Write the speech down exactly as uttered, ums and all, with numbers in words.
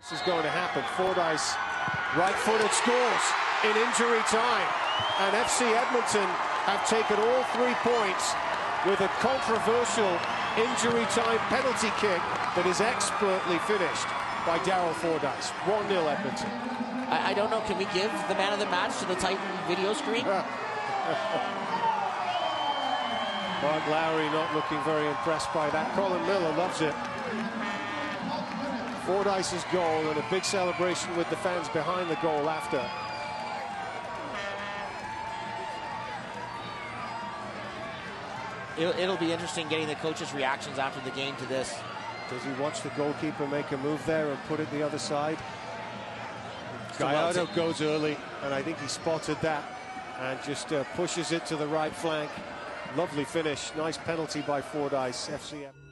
This is going to happen. Fordyce, right-footed, scores in injury time. And F C Edmonton have taken all three points with a controversial injury time penalty kick that is expertly finished by Daryl Fordyce. one nil Edmonton. I, I don't know, can we give the man of the match to the Titan video screen? Mark Lowry not looking very impressed by that. Colin Miller loves it. Fordyce's goal and a big celebration with the fans behind the goal after. It'll, it'll be interesting getting the coaches' reactions after the game to this. Does he watch the goalkeeper make a move there and put it the other side? Gallardo goes early, and I think he spotted that and just uh, pushes it to the right flank. Lovely finish. Nice penalty by Fordyce. F C M.